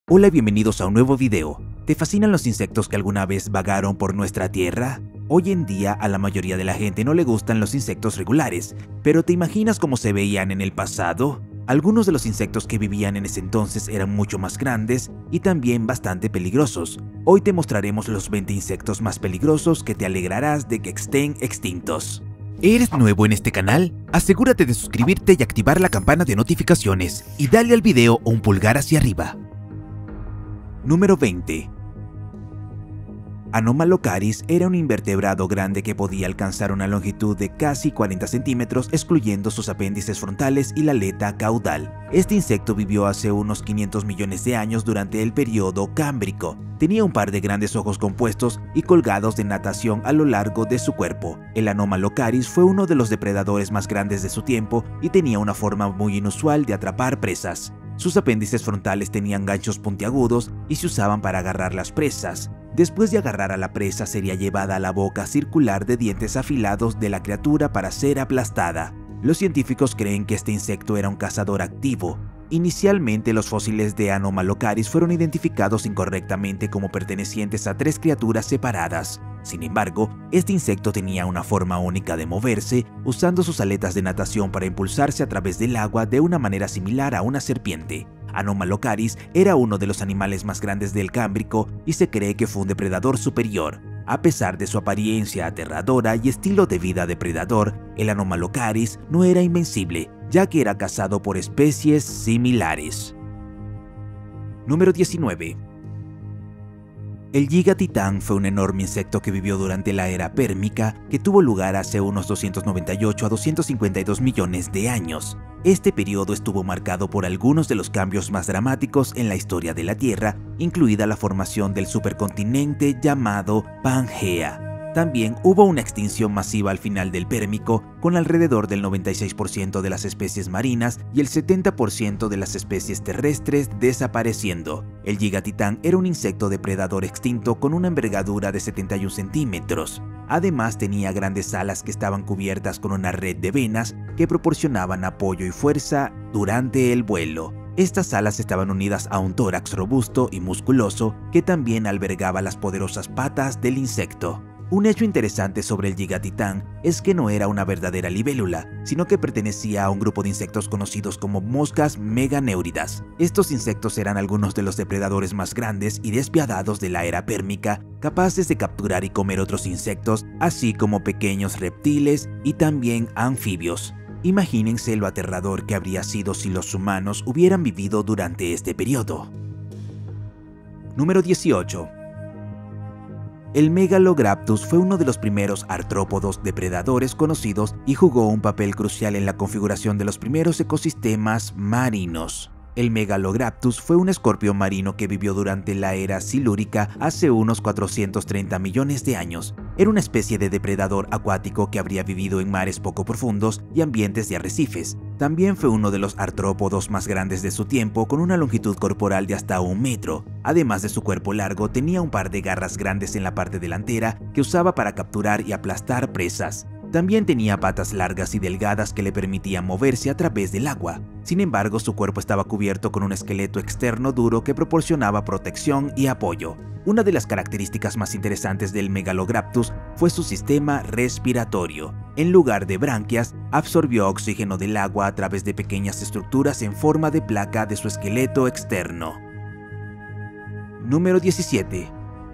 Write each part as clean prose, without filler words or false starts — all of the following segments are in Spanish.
Hola y bienvenidos a un nuevo video. ¿Te fascinan los insectos que alguna vez vagaron por nuestra tierra? Hoy en día a la mayoría de la gente no le gustan los insectos regulares, pero ¿te imaginas cómo se veían en el pasado? Algunos de los insectos que vivían en ese entonces eran mucho más grandes y también bastante peligrosos. Hoy te mostraremos los 20 insectos más peligrosos que te alegrarás de que estén extintos. ¿Eres nuevo en este canal? Asegúrate de suscribirte y activar la campana de notificaciones y dale al video un pulgar hacia arriba. Número 20. Anomalocaris era un invertebrado grande que podía alcanzar una longitud de casi 40 centímetros, excluyendo sus apéndices frontales y la aleta caudal. Este insecto vivió hace unos 500 millones de años durante el periodo Cámbrico. Tenía un par de grandes ojos compuestos y colgados de natación a lo largo de su cuerpo. El Anomalocaris fue uno de los depredadores más grandes de su tiempo y tenía una forma muy inusual de atrapar presas. Sus apéndices frontales tenían ganchos puntiagudos y se usaban para agarrar las presas. Después de agarrar a la presa, sería llevada a la boca circular de dientes afilados de la criatura para ser aplastada. Los científicos creen que este insecto era un cazador activo. Inicialmente, los fósiles de Anomalocaris fueron identificados incorrectamente como pertenecientes a 3 criaturas separadas. Sin embargo, este insecto tenía una forma única de moverse, usando sus aletas de natación para impulsarse a través del agua de una manera similar a una serpiente. Anomalocaris era uno de los animales más grandes del Cámbrico y se cree que fue un depredador superior. A pesar de su apariencia aterradora y estilo de vida depredador, el Anomalocaris no era invencible, ya que era cazado por especies similares. Número 19. El Gigatitán fue un enorme insecto que vivió durante la era pérmica, que tuvo lugar hace unos 298 a 252 millones de años. Este periodo estuvo marcado por algunos de los cambios más dramáticos en la historia de la Tierra, incluida la formación del supercontinente llamado Pangea. También hubo una extinción masiva al final del Pérmico, con alrededor del 96% de las especies marinas y el 70% de las especies terrestres desapareciendo. El Gigatitán era un insecto depredador extinto con una envergadura de 71 centímetros. Además, tenía grandes alas que estaban cubiertas con una red de venas que proporcionaban apoyo y fuerza durante el vuelo. Estas alas estaban unidas a un tórax robusto y musculoso que también albergaba las poderosas patas del insecto. Un hecho interesante sobre el Gigatitán es que no era una verdadera libélula, sino que pertenecía a un grupo de insectos conocidos como moscas meganeuridas. Estos insectos eran algunos de los depredadores más grandes y despiadados de la era pérmica, capaces de capturar y comer otros insectos, así como pequeños reptiles y también anfibios. Imagínense lo aterrador que habría sido si los humanos hubieran vivido durante este periodo. Número 18. El Megalograptus fue uno de los primeros artrópodos depredadores conocidos y jugó un papel crucial en la configuración de los primeros ecosistemas marinos. El Megalograptus fue un escorpión marino que vivió durante la era silúrica hace unos 430 millones de años. Era una especie de depredador acuático que habría vivido en mares poco profundos y ambientes de arrecifes. También fue uno de los artrópodos más grandes de su tiempo, con una longitud corporal de hasta 1 metro. Además de su cuerpo largo, tenía un par de garras grandes en la parte delantera que usaba para capturar y aplastar presas. También tenía patas largas y delgadas que le permitían moverse a través del agua. Sin embargo, su cuerpo estaba cubierto con un esqueleto externo duro que proporcionaba protección y apoyo. Una de las características más interesantes del Megalograptus fue su sistema respiratorio. En lugar de branquias, absorbió oxígeno del agua a través de pequeñas estructuras en forma de placa de su esqueleto externo. Número 17.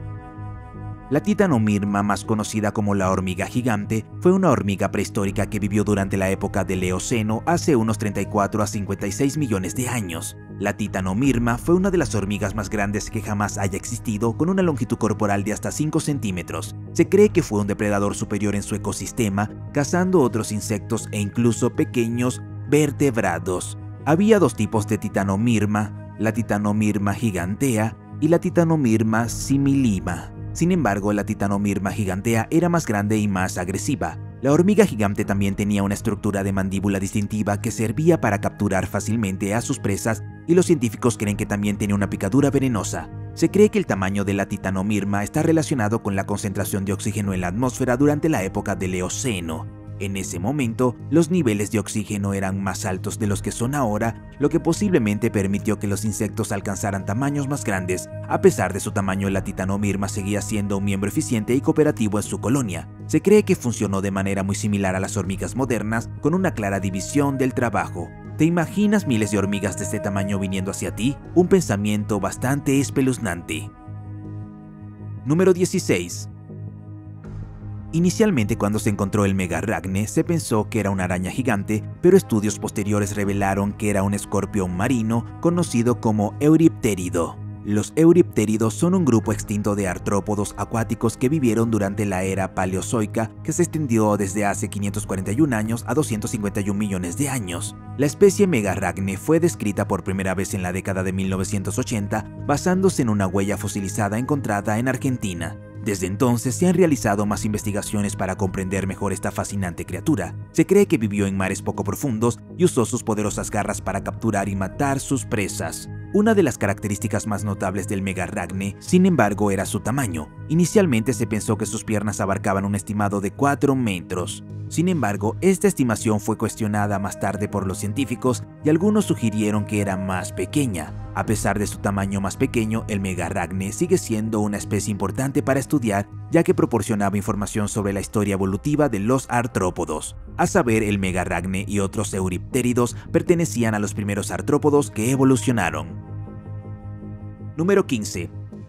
La Titanomirma, más conocida como la hormiga gigante, fue una hormiga prehistórica que vivió durante la época del Eoceno hace unos 34 a 56 millones de años. La Titanomirma fue una de las hormigas más grandes que jamás haya existido, con una longitud corporal de hasta 5 centímetros. Se cree que fue un depredador superior en su ecosistema, cazando otros insectos e incluso pequeños vertebrados. Había 2 tipos de Titanomirma, la Titanomirma gigantea y la Titanomirma similima. Sin embargo, la Titanomirma gigantea era más grande y más agresiva. La hormiga gigante también tenía una estructura de mandíbula distintiva que servía para capturar fácilmente a sus presas, y los científicos creen que también tenía una picadura venenosa. Se cree que el tamaño de la Titanomirma está relacionado con la concentración de oxígeno en la atmósfera durante la época del Eoceno. En ese momento, los niveles de oxígeno eran más altos de los que son ahora, lo que posiblemente permitió que los insectos alcanzaran tamaños más grandes. A pesar de su tamaño, la Titanomirma seguía siendo un miembro eficiente y cooperativo en su colonia. Se cree que funcionó de manera muy similar a las hormigas modernas, con una clara división del trabajo. ¿Te imaginas miles de hormigas de este tamaño viniendo hacia ti? Un pensamiento bastante espeluznante. Número 16. Inicialmente, cuando se encontró el Megaracne, se pensó que era una araña gigante, pero estudios posteriores revelaron que era un escorpión marino conocido como Euripterido. Los Euripteridos son un grupo extinto de artrópodos acuáticos que vivieron durante la era paleozoica, que se extendió desde hace 541 años a 251 millones de años. La especie Megaracne fue descrita por primera vez en la década de 1980 basándose en una huella fosilizada encontrada en Argentina. Desde entonces se han realizado más investigaciones para comprender mejor esta fascinante criatura. Se cree que vivió en mares poco profundos y usó sus poderosas garras para capturar y matar sus presas. Una de las características más notables del Megaracne, sin embargo, era su tamaño. Inicialmente se pensó que sus piernas abarcaban un estimado de 4 metros. Sin embargo, esta estimación fue cuestionada más tarde por los científicos y algunos sugirieron que era más pequeña. A pesar de su tamaño más pequeño, el Megaracne sigue siendo una especie importante para estudiar, ya que proporcionaba información sobre la historia evolutiva de los artrópodos. A saber, el Megaracne y otros euripteridos pertenecían a los primeros artrópodos que evolucionaron. Número 15.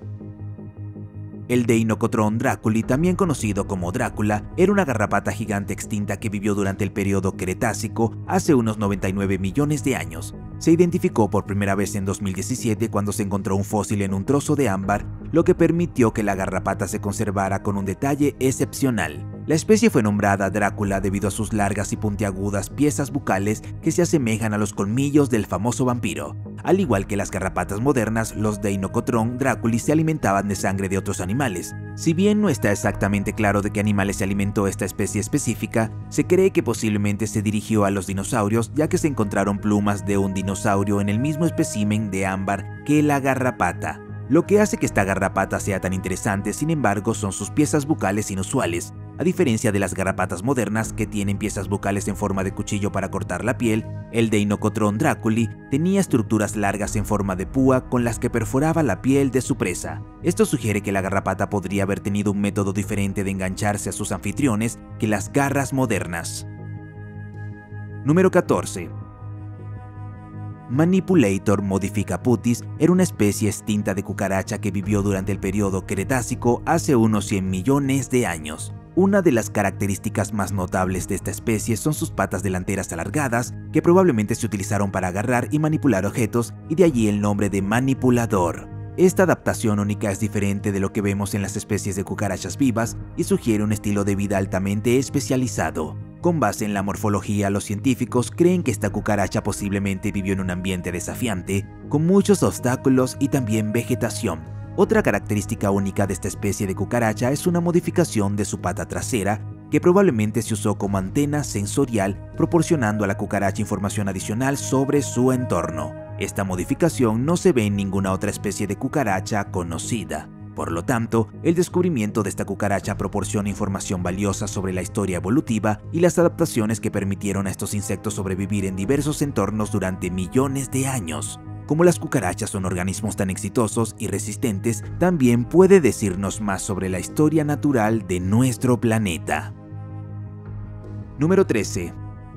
El Deinocotrón draculi, también conocido como Drácula, era una garrapata gigante extinta que vivió durante el periodo Cretácico hace unos 99 millones de años. Se identificó por primera vez en 2017 cuando se encontró un fósil en un trozo de ámbar, lo que permitió que la garrapata se conservara con un detalle excepcional. La especie fue nombrada Drácula debido a sus largas y puntiagudas piezas bucales que se asemejan a los colmillos del famoso vampiro. Al igual que las garrapatas modernas, los Deinocotrón draculi se alimentaban de sangre de otros animales. Si bien no está exactamente claro de qué animales se alimentó esta especie específica, se cree que posiblemente se dirigió a los dinosaurios, ya que se encontraron plumas de un dinosaurio en el mismo espécimen de ámbar que la garrapata. Lo que hace que esta garrapata sea tan interesante, sin embargo, son sus piezas bucales inusuales. A diferencia de las garrapatas modernas que tienen piezas bucales en forma de cuchillo para cortar la piel, el Deinocotrón draculi tenía estructuras largas en forma de púa con las que perforaba la piel de su presa. Esto sugiere que la garrapata podría haber tenido un método diferente de engancharse a sus anfitriones que las garras modernas. Número 14. Manipulator modificaputis era una especie extinta de cucaracha que vivió durante el periodo Cretácico hace unos 100 millones de años. Una de las características más notables de esta especie son sus patas delanteras alargadas, que probablemente se utilizaron para agarrar y manipular objetos, y de allí el nombre de manipulador. Esta adaptación única es diferente de lo que vemos en las especies de cucarachas vivas y sugiere un estilo de vida altamente especializado. Con base en la morfología, los científicos creen que esta cucaracha posiblemente vivió en un ambiente desafiante, con muchos obstáculos y también vegetación. Otra característica única de esta especie de cucaracha es una modificación de su pata trasera, que probablemente se usó como antena sensorial, proporcionando a la cucaracha información adicional sobre su entorno. Esta modificación no se ve en ninguna otra especie de cucaracha conocida. Por lo tanto, el descubrimiento de esta cucaracha proporciona información valiosa sobre la historia evolutiva y las adaptaciones que permitieron a estos insectos sobrevivir en diversos entornos durante millones de años. Como las cucarachas son organismos tan exitosos y resistentes, también puede decirnos más sobre la historia natural de nuestro planeta. Número 13.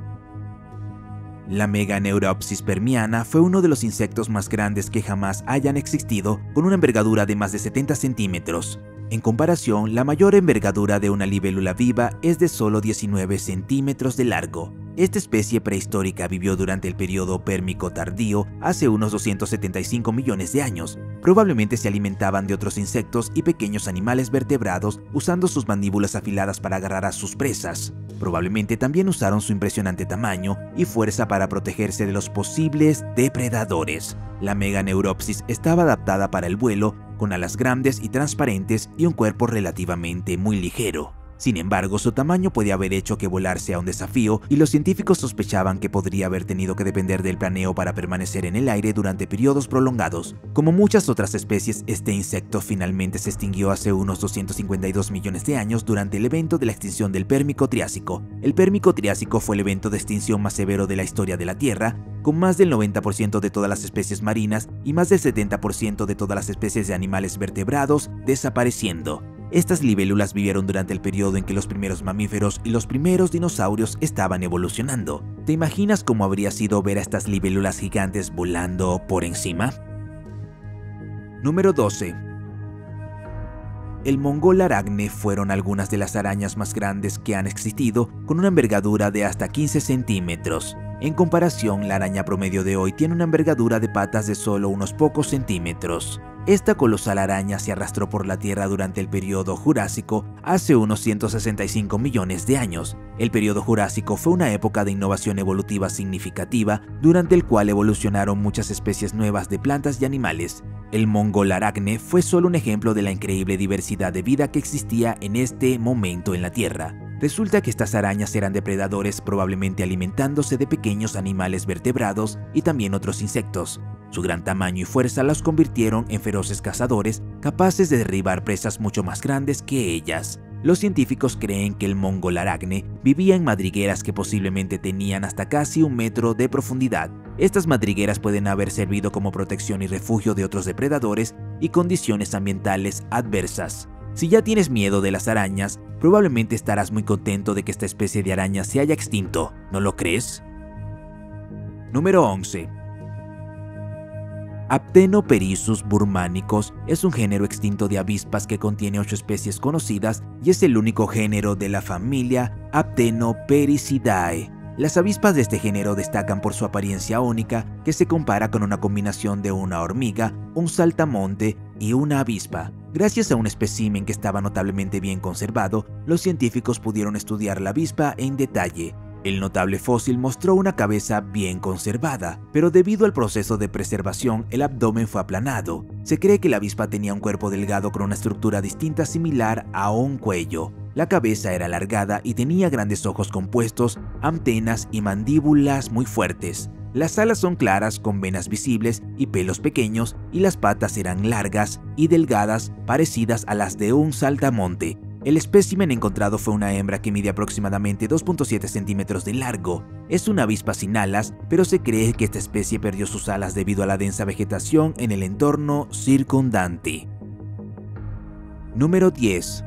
La Meganeuropsis permiana fue uno de los insectos más grandes que jamás hayan existido, con una envergadura de más de 70 centímetros. En comparación, la mayor envergadura de una libélula viva es de solo 19 centímetros de largo. Esta especie prehistórica vivió durante el periodo pérmico tardío, hace unos 275 millones de años. Probablemente se alimentaban de otros insectos y pequeños animales vertebrados, usando sus mandíbulas afiladas para agarrar a sus presas. Probablemente también usaron su impresionante tamaño y fuerza para protegerse de los posibles depredadores. La Meganeuropsis estaba adaptada para el vuelo, con alas grandes y transparentes y un cuerpo relativamente muy ligero. Sin embargo, su tamaño puede haber hecho que volar sea un desafío y los científicos sospechaban que podría haber tenido que depender del planeo para permanecer en el aire durante periodos prolongados. Como muchas otras especies, este insecto finalmente se extinguió hace unos 252 millones de años durante el evento de la extinción del Pérmico Triásico. El Pérmico Triásico fue el evento de extinción más severo de la historia de la Tierra, con más del 90% de todas las especies marinas y más del 70% de todas las especies de animales vertebrados desapareciendo. Estas libélulas vivieron durante el periodo en que los primeros mamíferos y los primeros dinosaurios estaban evolucionando. ¿Te imaginas cómo habría sido ver a estas libélulas gigantes volando por encima? Número 12. El mongol aragne fueron algunas de las arañas más grandes que han existido, con una envergadura de hasta 15 centímetros. En comparación, la araña promedio de hoy tiene una envergadura de patas de solo unos pocos centímetros. Esta colosal araña se arrastró por la Tierra durante el período Jurásico hace unos 165 millones de años. El período Jurásico fue una época de innovación evolutiva significativa, durante el cual evolucionaron muchas especies nuevas de plantas y animales. El mongol aragne fue solo un ejemplo de la increíble diversidad de vida que existía en este momento en la Tierra. Resulta que estas arañas eran depredadores, probablemente alimentándose de pequeños animales vertebrados y también otros insectos. Su gran tamaño y fuerza los convirtieron en feroces cazadores, capaces de derribar presas mucho más grandes que ellas. Los científicos creen que el mongol aragne vivía en madrigueras que posiblemente tenían hasta casi 1 metro de profundidad. Estas madrigueras pueden haber servido como protección y refugio de otros depredadores y condiciones ambientales adversas. Si ya tienes miedo de las arañas, probablemente estarás muy contento de que esta especie de araña se haya extinto, ¿no lo crees? Número 11. Aptenoperissur burmanicus es un género extinto de avispas que contiene 8 especies conocidas y es el único género de la familia Aptenopericidae. Las avispas de este género destacan por su apariencia única, que se compara con una combinación de una hormiga, un saltamonte y una avispa. Gracias a un espécimen que estaba notablemente bien conservado, los científicos pudieron estudiar la avispa en detalle. El notable fósil mostró una cabeza bien conservada, pero debido al proceso de preservación, el abdomen fue aplanado. Se cree que la avispa tenía un cuerpo delgado con una estructura distinta similar a un cuello. La cabeza era alargada y tenía grandes ojos compuestos, antenas y mandíbulas muy fuertes. Las alas son claras con venas visibles y pelos pequeños, y las patas eran largas y delgadas, parecidas a las de un saltamonte. El espécimen encontrado fue una hembra que mide aproximadamente 2.7 centímetros de largo. Es una avispa sin alas, pero se cree que esta especie perdió sus alas debido a la densa vegetación en el entorno circundante. Número 10.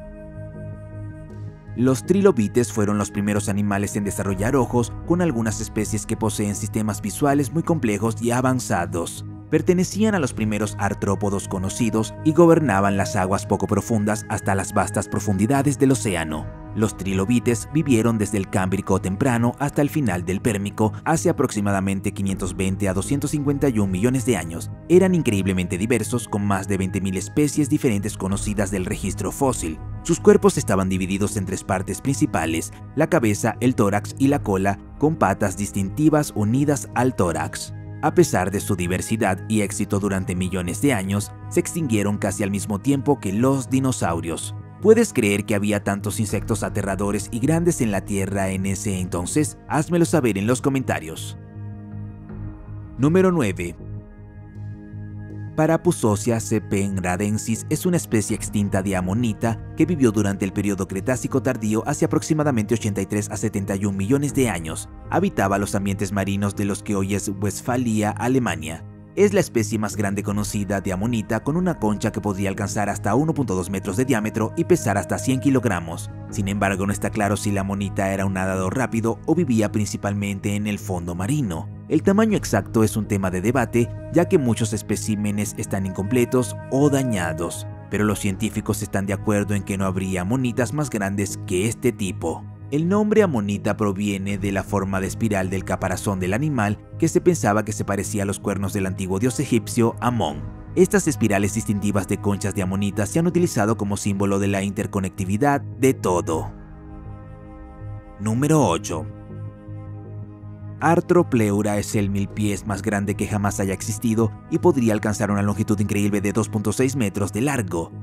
Los trilobites fueron los primeros animales en desarrollar ojos, con algunas especies que poseen sistemas visuales muy complejos y avanzados. Pertenecían a los primeros artrópodos conocidos y gobernaban las aguas poco profundas hasta las vastas profundidades del océano. Los trilobites vivieron desde el Cámbrico temprano hasta el final del Pérmico, hace aproximadamente 520 a 251 millones de años. Eran increíblemente diversos, con más de 20.000 especies diferentes conocidas del registro fósil. Sus cuerpos estaban divididos en 3 partes principales: la cabeza, el tórax y la cola, con patas distintivas unidas al tórax. A pesar de su diversidad y éxito durante millones de años, se extinguieron casi al mismo tiempo que los dinosaurios. ¿Puedes creer que había tantos insectos aterradores y grandes en la Tierra en ese entonces? Házmelo saber en los comentarios. Número 9. Parapusossia ceppenradensis es una especie extinta de amonita que vivió durante el período Cretácico tardío hace aproximadamente 83 a 71 millones de años. Habitaba los ambientes marinos de los que hoy es Westfalia, Alemania. Es la especie más grande conocida de amonita, con una concha que podría alcanzar hasta 1.2 metros de diámetro y pesar hasta 100 kilogramos. Sin embargo, no está claro si la amonita era un nadador rápido o vivía principalmente en el fondo marino. El tamaño exacto es un tema de debate, ya que muchos especímenes están incompletos o dañados, pero los científicos están de acuerdo en que no habría amonitas más grandes que este tipo. El nombre amonita proviene de la forma de espiral del caparazón del animal, que se pensaba que se parecía a los cuernos del antiguo dios egipcio Amón. Estas espirales distintivas de conchas de amonita se han utilizado como símbolo de la interconectividad de todo. Número 8. Arthropleura es el milpiés más grande que jamás haya existido y podría alcanzar una longitud increíble de 2.6 metros de largo.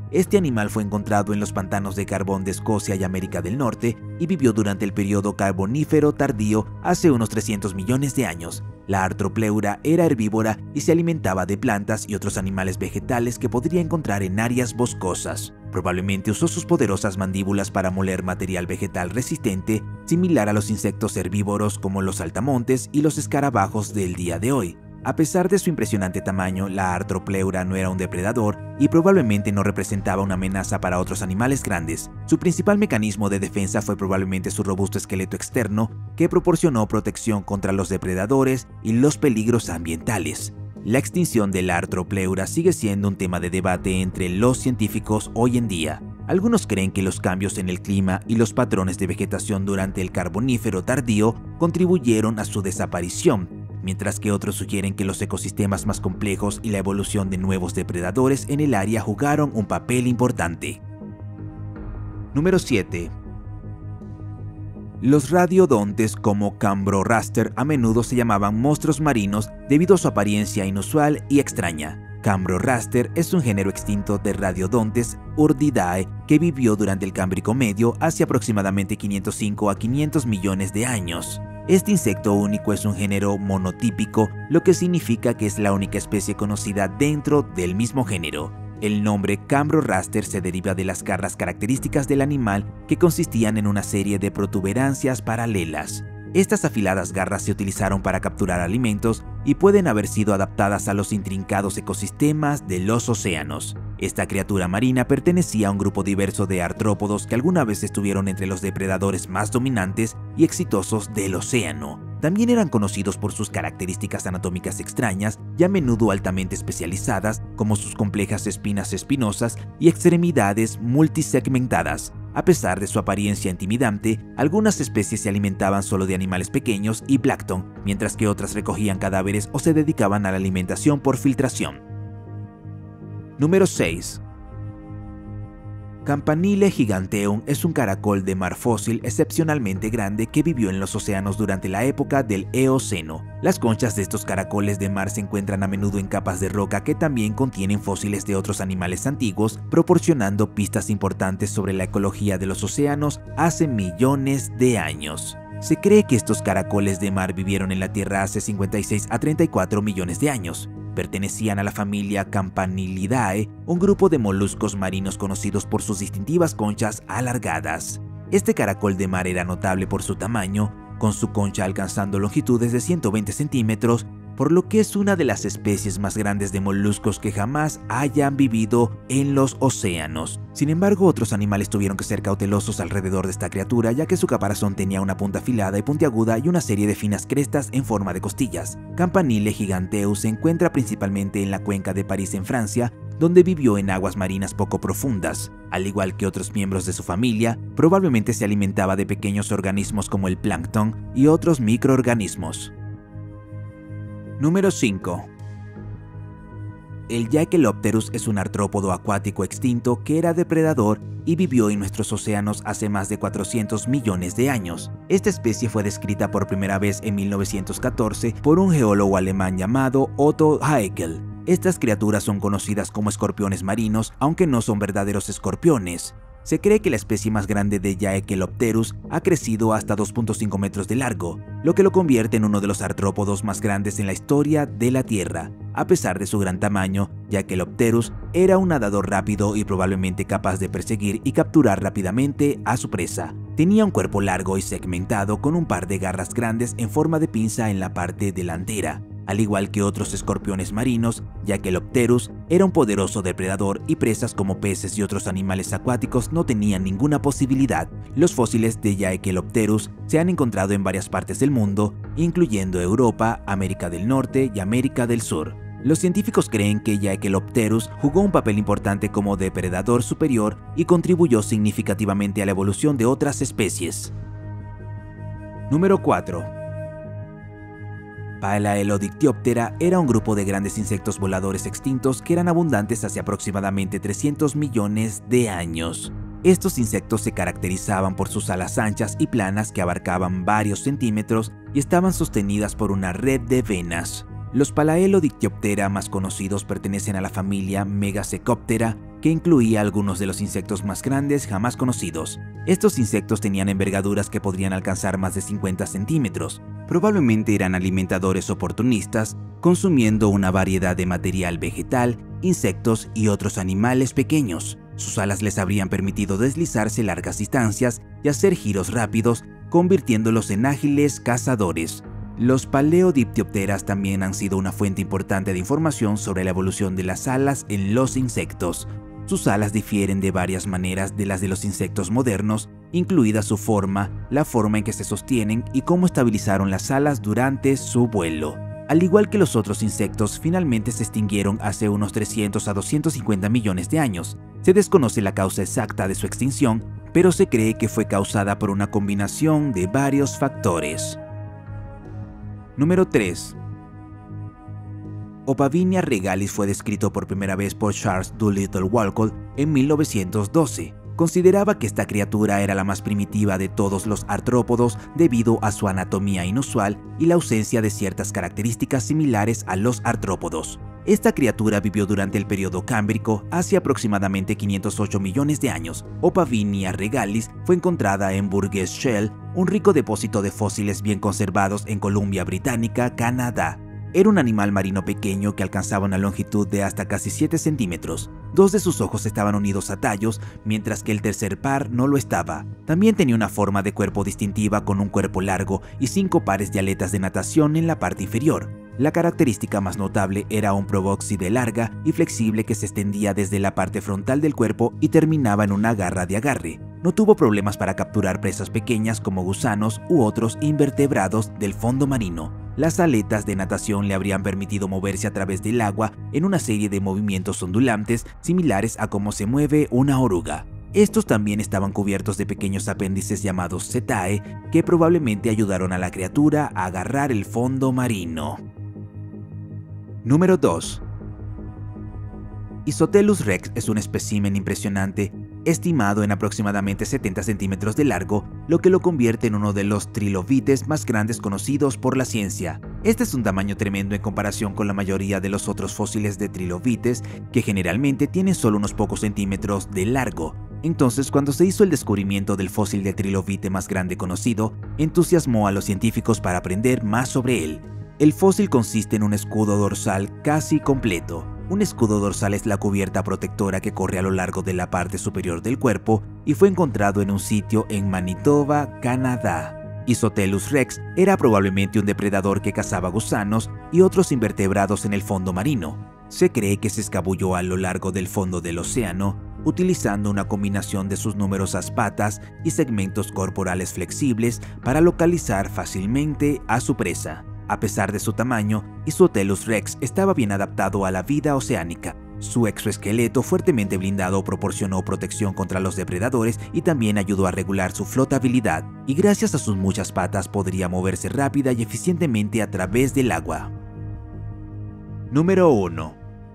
Este animal fue encontrado en los pantanos de carbón de Escocia y América del Norte y vivió durante el periodo carbonífero tardío hace unos 300 millones de años. La Arthropleura era herbívora y se alimentaba de plantas y otros animales vegetales que podría encontrar en áreas boscosas. Probablemente usó sus poderosas mandíbulas para moler material vegetal resistente, similar a los insectos herbívoros como los saltamontes y los escarabajos del día de hoy. A pesar de su impresionante tamaño, la Arthropleura no era un depredador y probablemente no representaba una amenaza para otros animales grandes. Su principal mecanismo de defensa fue probablemente su robusto esqueleto externo, que proporcionó protección contra los depredadores y los peligros ambientales. La extinción de la Arthropleura sigue siendo un tema de debate entre los científicos hoy en día. Algunos creen que los cambios en el clima y los patrones de vegetación durante el Carbonífero tardío contribuyeron a su desaparición, mientras que otros sugieren que los ecosistemas más complejos y la evolución de nuevos depredadores en el área jugaron un papel importante. Número 7. Los radiodontes como Cambroraster a menudo se llamaban monstruos marinos debido a su apariencia inusual y extraña. Cambroraster es un género extinto de radiodontes Urdidae que vivió durante el Cámbrico Medio hace aproximadamente 505 a 500 millones de años. Este insecto único es un género monotípico, lo que significa que es la única especie conocida dentro del mismo género. El nombre Cambroraster se deriva de las garras características del animal que consistían en una serie de protuberancias paralelas. Estas afiladas garras se utilizaron para capturar alimentos y pueden haber sido adaptadas a los intrincados ecosistemas de los océanos. Esta criatura marina pertenecía a un grupo diverso de artrópodos que alguna vez estuvieron entre los depredadores más dominantes y exitosos del océano. También eran conocidos por sus características anatómicas extrañas y a menudo altamente especializadas, como sus complejas espinas espinosas y extremidades multisegmentadas. A pesar de su apariencia intimidante, algunas especies se alimentaban solo de animales pequeños y plancton, mientras que otras recogían cadáveres o se dedicaban a la alimentación por filtración. Número 6. Campanile giganteum es un caracol de mar fósil excepcionalmente grande que vivió en los océanos durante la época del Eoceno. Las conchas de estos caracoles de mar se encuentran a menudo en capas de roca que también contienen fósiles de otros animales antiguos, proporcionando pistas importantes sobre la ecología de los océanos hace millones de años. Se cree que estos caracoles de mar vivieron en la Tierra hace 56 a 34 millones de años. Pertenecían a la familia Campanilidae, un grupo de moluscos marinos conocidos por sus distintivas conchas alargadas. Este caracol de mar era notable por su tamaño, con su concha alcanzando longitudes de 120 centímetros, por lo que es una de las especies más grandes de moluscos que jamás hayan vivido en los océanos. Sin embargo, otros animales tuvieron que ser cautelosos alrededor de esta criatura, ya que su caparazón tenía una punta afilada y puntiaguda y una serie de finas crestas en forma de costillas. Campanile giganteus se encuentra principalmente en la cuenca de París en Francia, donde vivió en aguas marinas poco profundas. Al igual que otros miembros de su familia, probablemente se alimentaba de pequeños organismos como el plancton y otros microorganismos. Número 5. El Jaekelopterus es un artrópodo acuático extinto que era depredador y vivió en nuestros océanos hace más de 400 millones de años. Esta especie fue descrita por primera vez en 1914 por un geólogo alemán llamado Otto Haeckel. Estas criaturas son conocidas como escorpiones marinos, aunque no son verdaderos escorpiones. Se cree que la especie más grande de Jaekelopterus ha crecido hasta 2.5 metros de largo, lo que lo convierte en uno de los artrópodos más grandes en la historia de la Tierra. A pesar de su gran tamaño, Jaekelopterus era un nadador rápido y probablemente capaz de perseguir y capturar rápidamente a su presa. Tenía un cuerpo largo y segmentado con un par de garras grandes en forma de pinza en la parte delantera. Al igual que otros escorpiones marinos, Jaekelopterus era un poderoso depredador y presas como peces y otros animales acuáticos no tenían ninguna posibilidad. Los fósiles de Jaekelopterus se han encontrado en varias partes del mundo, incluyendo Europa, América del Norte y América del Sur. Los científicos creen que Jaekelopterus jugó un papel importante como depredador superior y contribuyó significativamente a la evolución de otras especies. Número 4. Palaeolodictyoptera era un grupo de grandes insectos voladores extintos que eran abundantes hace aproximadamente 300 millones de años. Estos insectos se caracterizaban por sus alas anchas y planas que abarcaban varios centímetros y estaban sostenidas por una red de venas. Los Palaeolodictyoptera más conocidos pertenecen a la familia Megasecoptera, que incluía algunos de los insectos más grandes jamás conocidos. Estos insectos tenían envergaduras que podrían alcanzar más de 50 centímetros. Probablemente eran alimentadores oportunistas, consumiendo una variedad de material vegetal, insectos y otros animales pequeños. Sus alas les habrían permitido deslizarse largas distancias y hacer giros rápidos, convirtiéndolos en ágiles cazadores. Los Paleodipteropteras también han sido una fuente importante de información sobre la evolución de las alas en los insectos. Sus alas difieren de varias maneras de las de los insectos modernos, incluida su forma, la forma en que se sostienen y cómo estabilizaron las alas durante su vuelo. Al igual que los otros insectos, finalmente se extinguieron hace unos 300 a 250 millones de años. Se desconoce la causa exacta de su extinción, pero se cree que fue causada por una combinación de varios factores. Número 3. Opavinia regalis fue descrito por primera vez por Charles Doolittle Walcott en 1912. Consideraba que esta criatura era la más primitiva de todos los artrópodos debido a su anatomía inusual y la ausencia de ciertas características similares a los artrópodos. Esta criatura vivió durante el periodo cámbrico hace aproximadamente 508 millones de años. Opavinia regalis fue encontrada en Burgess Shale, un rico depósito de fósiles bien conservados en Columbia Británica, Canadá. Era un animal marino pequeño que alcanzaba una longitud de hasta casi 7 centímetros. Dos de sus ojos estaban unidos a tallos, mientras que el tercer par no lo estaba. También tenía una forma de cuerpo distintiva con un cuerpo largo y 5 pares de aletas de natación en la parte inferior. La característica más notable era un probóscide larga y flexible que se extendía desde la parte frontal del cuerpo y terminaba en una garra de agarre. No tuvo problemas para capturar presas pequeñas como gusanos u otros invertebrados del fondo marino. Las aletas de natación le habrían permitido moverse a través del agua en una serie de movimientos ondulantes similares a cómo se mueve una oruga. Estos también estaban cubiertos de pequeños apéndices llamados setae que probablemente ayudaron a la criatura a agarrar el fondo marino. Número 2. Isotellus rex es un espécimen impresionante, estimado en aproximadamente 70 centímetros de largo, lo que lo convierte en uno de los trilobites más grandes conocidos por la ciencia. Este es un tamaño tremendo en comparación con la mayoría de los otros fósiles de trilobites, que generalmente tienen solo unos pocos centímetros de largo. Entonces, cuando se hizo el descubrimiento del fósil de trilobite más grande conocido, entusiasmó a los científicos para aprender más sobre él. El fósil consiste en un escudo dorsal casi completo. Un escudo dorsal es la cubierta protectora que corre a lo largo de la parte superior del cuerpo y fue encontrado en un sitio en Manitoba, Canadá. Isotellus rex era probablemente un depredador que cazaba gusanos y otros invertebrados en el fondo marino. Se cree que se escabulló a lo largo del fondo del océano, utilizando una combinación de sus numerosas patas y segmentos corporales flexibles para localizar fácilmente a su presa. A pesar de su tamaño, Isotellus rex estaba bien adaptado a la vida oceánica. Su exoesqueleto fuertemente blindado proporcionó protección contra los depredadores y también ayudó a regular su flotabilidad, y gracias a sus muchas patas podría moverse rápida y eficientemente a través del agua. Número 1.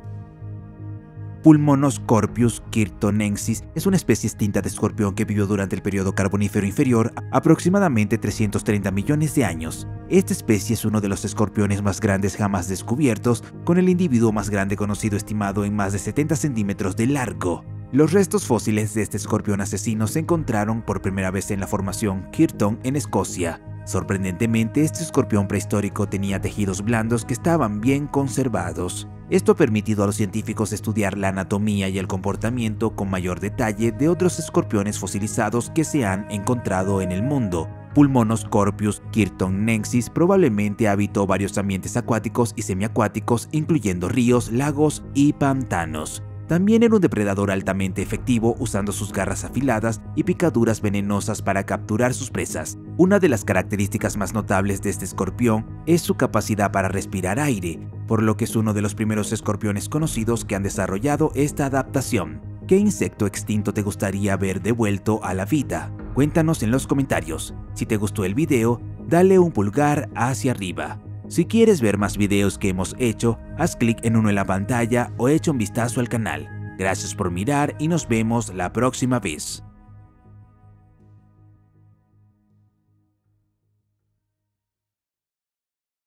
Pulmonoscorpius kirtonensis es una especie extinta de escorpión que vivió durante el periodo Carbonífero inferior aproximadamente 330 millones de años. Esta especie es uno de los escorpiones más grandes jamás descubiertos, con el individuo más grande conocido estimado en más de 70 centímetros de largo. Los restos fósiles de este escorpión asesino se encontraron por primera vez en la formación Kirton en Escocia. Sorprendentemente, este escorpión prehistórico tenía tejidos blandos que estaban bien conservados. Esto ha permitido a los científicos estudiar la anatomía y el comportamiento con mayor detalle de otros escorpiones fosilizados que se han encontrado en el mundo. Pulmonoscorpius kirtonensis probablemente habitó varios ambientes acuáticos y semiacuáticos, incluyendo ríos, lagos y pantanos. También era un depredador altamente efectivo, usando sus garras afiladas y picaduras venenosas para capturar sus presas. Una de las características más notables de este escorpión es su capacidad para respirar aire, por lo que es uno de los primeros escorpiones conocidos que han desarrollado esta adaptación. ¿Qué insecto extinto te gustaría ver devuelto a la vida? Cuéntanos en los comentarios. Si te gustó el video, dale un pulgar hacia arriba. Si quieres ver más videos que hemos hecho, haz clic en uno en la pantalla o echa un vistazo al canal. Gracias por mirar y nos vemos la próxima vez.